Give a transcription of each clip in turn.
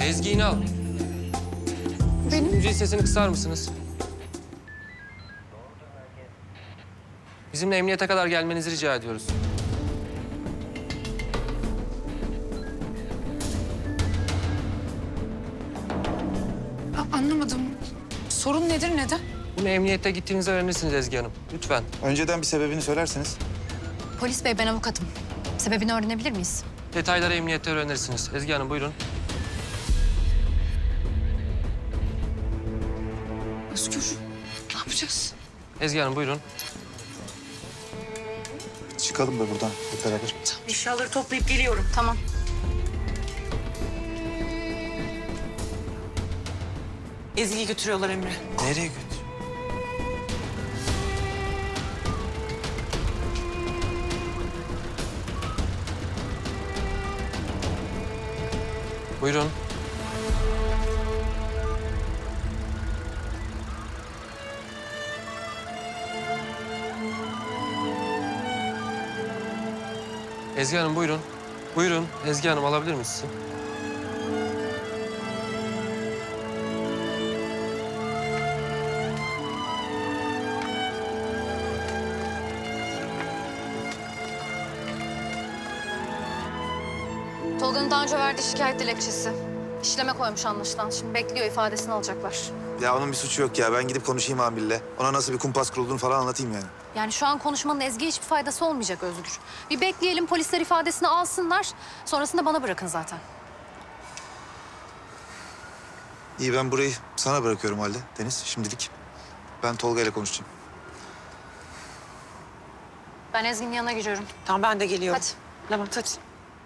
Ezgi İnal. Benim? Müziğin sesini kısar mısınız? Bizimle emniyete kadar gelmenizi rica ediyoruz. Anlamadım. Sorun nedir, neden? Bunu emniyette gittiğinizde öğrenirsiniz Ezgi Hanım. Lütfen. Önceden bir sebebini söylerseniz. Polis bey, ben avukatım. Sebebini öğrenebilir miyiz? Detayları emniyette öğrenirsiniz. Ezgi Hanım buyurun. Özgür, ne yapacağız? Ezgi Hanım buyurun. Çıkalım da buradan hep beraber. Eşyaları toplayıp geliyorum. Tamam. Ezgi'yi götürüyorlar Emre. Nereye götür? Buyurun. Ezgi Hanım buyurun. Buyurun. Ezgi Hanım alabilir miyiz sizi? Tolga'nın daha önce verdiği şikayet dilekçesi. İşleme koymuş anlaşılan. Şimdi bekliyor, ifadesini alacaklar. Ya onun bir suçu yok ya. Ben gidip konuşayım amirle. Ona nasıl bir kumpas kurulduğunu falan anlatayım yani. Yani şu an konuşmanın Ezgi'ye hiçbir faydası olmayacak Özgür. Bir bekleyelim, polisler ifadesini alsınlar. Sonrasında bana bırakın zaten. İyi, ben burayı sana bırakıyorum halde Deniz şimdilik. Ben Tolga ile konuşacağım. Ben Ezgi'nin yanına gidiyorum. Tamam ben de geliyorum. Hadi. Levent hadi.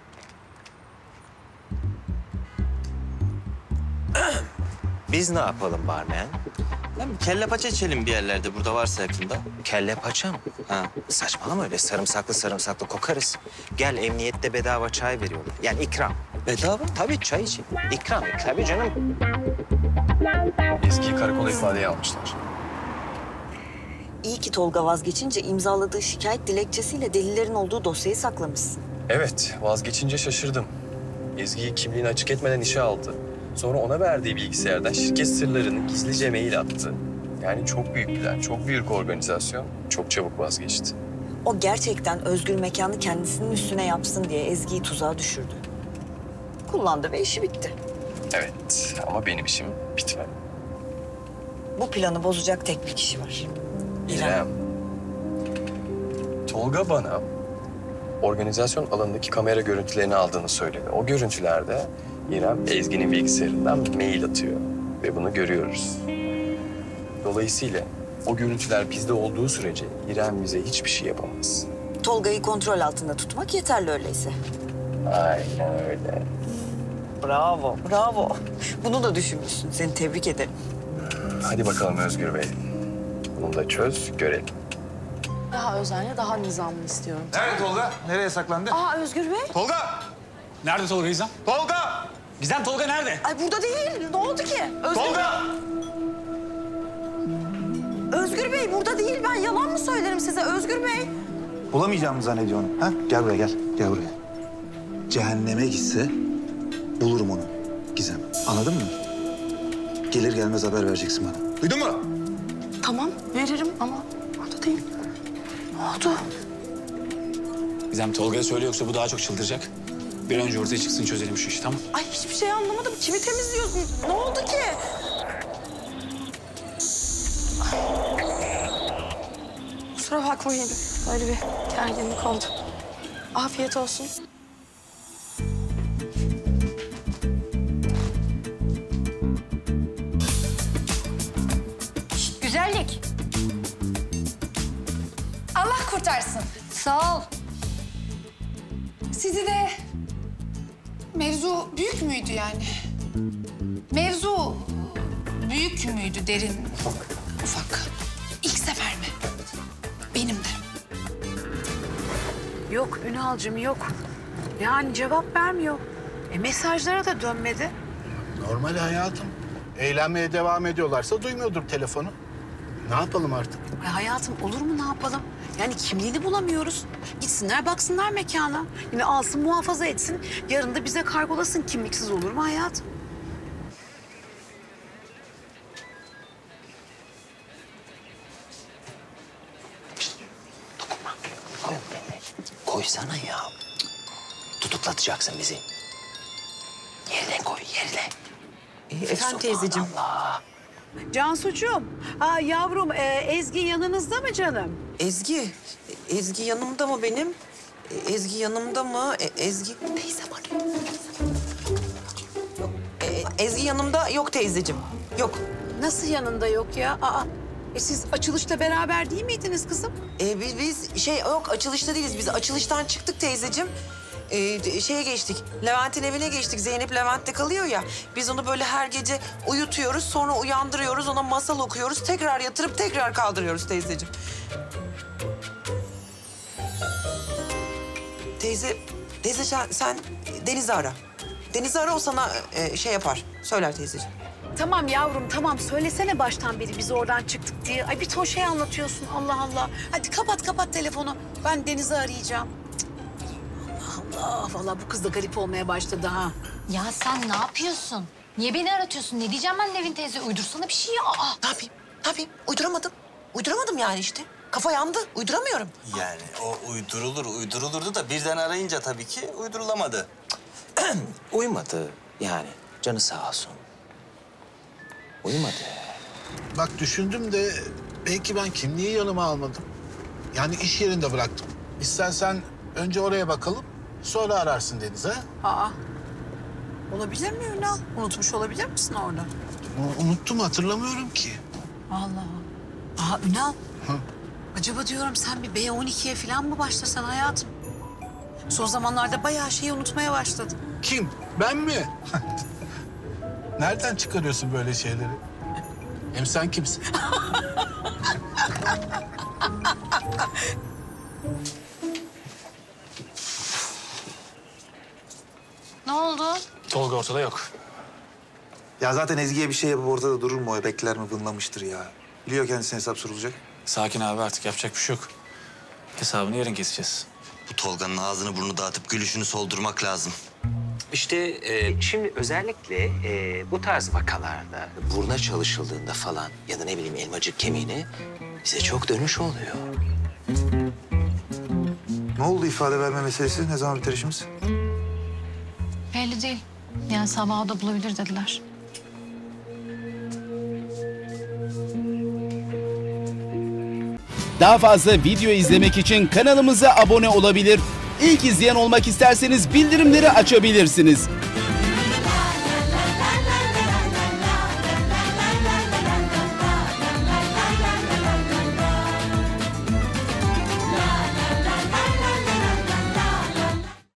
Biz ne yapalım barmen? Lan bir kelle paça içelim bir yerlerde burada varsa yakında. Kelle paça mı? Ha. Saçmalama, öyle sarımsaklı kokarız. Gel, emniyette bedava çay veriyorlar. Yani ikram. Bedava? Tabii çay için. İkram, tabii canım. Ezgi'yi karakola ifadeye almışlar. İyi ki Tolga vazgeçince imzaladığı şikayet dilekçesiyle delillerin olduğu dosyayı saklamışsın. Evet, vazgeçince şaşırdım. Ezgi'yi kimliğini açık etmeden işe aldı. Sonra ona verdiği bilgisayardan şirket sırlarını gizlice mail attı. Yani çok büyük plan, çok büyük organizasyon. Çok çabuk vazgeçti. O gerçekten Özgür mekanı kendisinin üstüne yapsın diye Ezgi'yi tuzağa düşürdü. Kullandı ve işi bitti. Evet ama benim işim bitmedi. Bu planı bozacak tek bir kişi var. İrem. Tolga bana organizasyon alanındaki kamera görüntülerini aldığını söyledi. O görüntülerde İrem Ezgi'nin bilgisayarından mail atıyor ve bunu görüyoruz. Dolayısıyla o görüntüler bizde olduğu sürece İrem bize hiçbir şey yapamaz. Tolga'yı kontrol altında tutmak yeterli öyleyse. Aynen öyle. Bravo, bravo. Bunu da düşünmüşsün. Seni tebrik ederim. Hadi bakalım Özgür Bey. Bunu da çöz, görelim. Daha özenli, daha nizamlı istiyorum. Nerede Tolga? Nereye saklandı? Aa Özgür Bey. Tolga! Nerede Tolga Gizem? Tolga! Gizem Tolga nerede? Ay burada değil. Ne oldu ki? Tolga! Özgür Bey burada değil. Ben yalan mı söylerim size Özgür Bey? Bulamayacağımı zannediyor onu. Ha? Gel buraya gel. Gel buraya. Cehenneme gitse bulurum onu Gizem. Anladın mı? Gelir gelmez haber vereceksin bana. Duydun mu? Tamam veririm ama burada değil. Ne oldu? Gizem Tolga'ya söyle, yoksa bu daha çok çıldıracak. Bir önce ortaya çıksın, çözelim şu işi, tamam? Ay hiçbir şey anlamadım. Kimi temizliyorsun? Ne oldu ki? Kusura bakmayın. Böyle bir gerginlik oldu. Afiyet olsun. Güzellik. Allah kurtarsın. Sağ ol. Sizi de mevzu büyük müydü yani? Mevzu büyük müydü, derin, ufak? İlk sefer mi? Benim de. Yok Ünal'cığım yok. Yani cevap vermiyor. Mesajlara da dönmedi. Normal hayatım. Eğlenmeye devam ediyorlarsa duymuyordur telefonu. Ne yapalım artık? Ay hayatım olur mu, ne yapalım? Yani kimliğini bulamıyoruz. Gitsinler baksınlar mekana. Yine alsın muhafaza etsin. Yarın da bize kargolasın. Kimliksiz olur mu hayatım? koysana ya. Tutuklatacaksın bizi. Yerine koy, yerine. Efendim teyzeciğim. Allah. Cansucuğum, yavrum Ezgi yanınızda mı canım? Ezgi yanımda mı benim? Ezgi yanımda mı? Ezgi... Teyze arıyor. Ezgi yanımda yok teyzeciğim. Yok. Nasıl yanında yok ya? Siz açılışta beraber değil miydiniz kızım? Biz yok açılışta değiliz. Biz açılıştan çıktık teyzeciğim. Şeye geçtik. Levent'in evine geçtik. Zeynep Levent'te kalıyor ya. Biz onu böyle her gece uyutuyoruz. Sonra uyandırıyoruz. Ona masal okuyoruz. Tekrar yatırıp tekrar kaldırıyoruz teyzeciğim. Teyze sen Deniz'i ara. Deniz'i ara, o sana şey yapar. Söyler teyzeciğim. Tamam yavrum, tamam. Söylesene baştan beri biz oradan çıktık diye. Ay bir ton şey anlatıyorsun, Allah Allah. Hadi kapat telefonu. Ben Deniz'i arayacağım. Allah Allah, vallahi bu kız da garip olmaya başladı ha. Ya sen ne yapıyorsun? Niye beni aratıyorsun? Ne diyeceğim ben Nevin teyze? Uydursana bir şey ya. Ne yapayım? Uyduramadım yani işte. Kafa yandı. Uyduramıyorum. Yani o uydurulurdu da birden arayınca tabii ki uydurulamadı. Uymadı yani. Canı sağ olsun. Uymadı. Bak düşündüm de belki ben kimliği yanıma almadım. Yani iş yerinde bıraktım. İstersen önce oraya bakalım, sonra ararsın Deniz ha? Olabilir mi Ünal? Unutmuş olabilir misin orada? Unuttum, hatırlamıyorum ki. Allah. Ünal. Acaba diyorum sen bir B12'ye falan mı başlasan hayatım? Son zamanlarda bayağı şeyi unutmaya başladın. Kim? Ben mi? Nereden çıkarıyorsun böyle şeyleri? Hem sen kimsin? Ne oldu? Tolga ortada yok. Ya zaten Ezgi'ye bir şey yapıp ortada durur mu o? Bekler mi, vınlamıştır ya. Biliyor kendisine hesap sorulacak. Sakin abi, artık yapacak bir şey yok. Hesabını yarın keseceğiz. Bu Tolga'nın ağzını burnunu dağıtıp gülüşünü soldurmak lazım. İşte şimdi özellikle bu tarz vakalarda buruna çalışıldığında falan ya da ne bileyim elmacık kemiğine bize çok dönüş oluyor. Ne oldu ifade verme meselesi? Ne zaman biter işimiz? Belli değil. Yani sabaha da bulabilir dediler. Daha fazla video izlemek için kanalımıza abone olabilir. İlk izleyen olmak isterseniz bildirimleri açabilirsiniz.